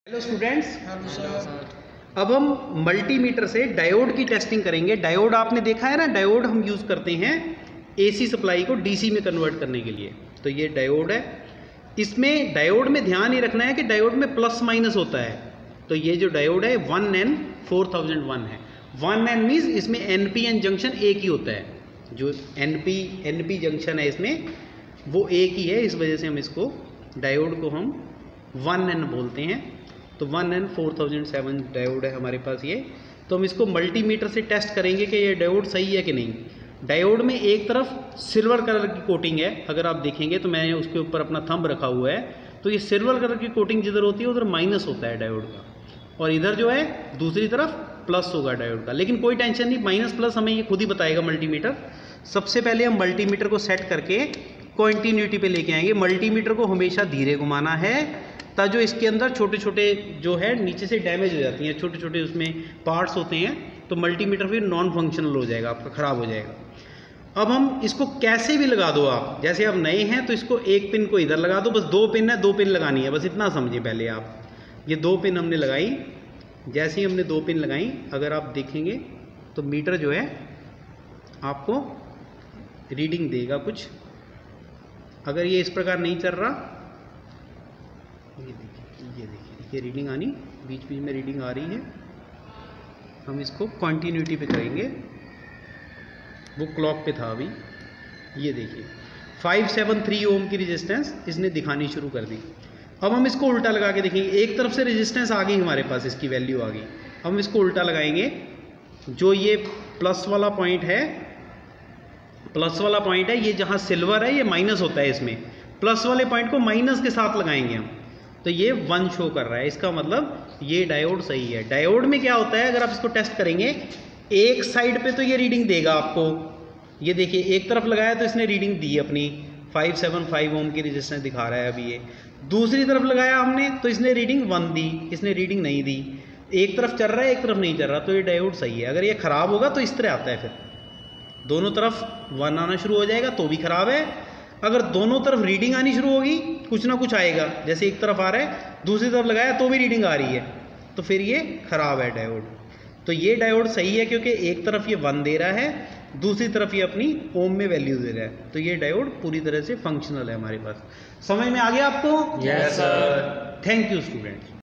Hello students, अब हम multimeter से डायोड की टेस्टिंग करेंगे। डायोड आपने देखा है ना, डायोड हम यूज़ करते हैं एसी सप्लाई को डीसी में कन्वर्ट करने के लिए। तो ये डायोड है। इसमें डायोड में ध्यान ये रखना है कि डायोड में प्लस माइनस होता है। तो ये जो डायोड है 1N4001 है। 1N मीन्स इसमें NPN जंक्शन एक ही होता है। जो NP जंक्शन है इसमें वो एक ही है, इस वजह से हम इसको डायोड को हम 1N बोलते हैं। तो 1N4007 डायोड है हमारे पास ये। तो हम इसको मल्टीमीटर से टेस्ट करेंगे कि ये डायोड सही है कि नहीं। डायोड में एक तरफ सिल्वर कलर की कोटिंग है, अगर आप देखेंगे तो मैंने उसके ऊपर अपना थंब रखा हुआ है। तो ये सिल्वर कलर की कोटिंग जिधर होती है उधर माइनस होता है डायोड का, और इधर जो है दूसरी तरफ प्लस होगा डायोड का। लेकिन कोई टेंशन नहीं, माइनस प्लस हमें ये खुद ही बताएगा मल्टीमीटर। सबसे पहले हम मल्टीमीटर को सेट करके कॉन्टीन्यूटी पे लेके आएंगे। मल्टीमीटर को हमेशा धीरे घुमाना है, तब जो इसके अंदर छोटे छोटे जो है नीचे से डैमेज हो जाती हैं, छोटे छोटे उसमें पार्ट्स होते हैं, तो मल्टीमीटर फिर नॉन फंक्शनल हो जाएगा, आपका ख़राब हो जाएगा। अब हम इसको कैसे भी लगा दो आप, जैसे आप नए हैं तो इसको एक पिन को इधर लगा दो, बस 2 पिन है, 2 पिन लगानी है, बस इतना समझिए पहले आप। ये 2 पिन हमने लगाई, जैसे ही हमने 2 पिन लगाई अगर आप देखेंगे तो मीटर जो है आपको रीडिंग देगा कुछ। अगर ये इस प्रकार नहीं चल रहा, ये देखिए ये रीडिंग आनी, बीच बीच में रीडिंग आ रही है। हम इसको कॉन्टीन्यूटी पे करेंगे, वो क्लॉक पे था अभी। ये देखिए 573 ओम की रेजिस्टेंस इसने दिखानी शुरू कर दी। अब हम इसको उल्टा लगा के देखेंगे, एक तरफ से रेजिस्टेंस आ गई हमारे पास, इसकी वैल्यू आ गई। हम इसको उल्टा लगाएंगे, जो ये प्लस वाला पॉइंट है, प्लस वाला पॉइंट है, ये जहाँ सिल्वर है ये माइनस होता है, इसमें प्लस वाले पॉइंट को माइनस के साथ लगाएंगे हम, तो ये 1 शो कर रहा है। इसका मतलब ये डायोड सही है। डायोड में क्या होता है, अगर आप इसको टेस्ट करेंगे एक साइड पे तो ये रीडिंग देगा आपको। ये देखिए एक तरफ लगाया तो इसने रीडिंग दी अपनी 575 ओम की रेजिस्टेंस दिखा रहा है अभी ये। दूसरी तरफ लगाया हमने तो इसने रीडिंग 1 दी, इसने रीडिंग नहीं दी। एक तरफ चल रहा है एक तरफ नहीं चल रहा, तो ये डायोड सही है। अगर ये खराब होगा तो इस तरह आता है, फिर दोनों तरफ 1 आना शुरू हो जाएगा तो भी खराब है। अगर दोनों तरफ रीडिंग आनी शुरू होगी कुछ ना कुछ आएगा, जैसे एक तरफ आ रहा है दूसरी तरफ लगाया तो भी रीडिंग आ रही है, तो फिर ये खराब है डायोड। तो ये डायोड सही है क्योंकि एक तरफ ये 1 दे रहा है, दूसरी तरफ ये अपनी ओम में वैल्यू दे रहा है। तो ये डायोड पूरी तरह से फंक्शनल है हमारे पास। समझ में आ गया आपको? Yes sir. Thank you students.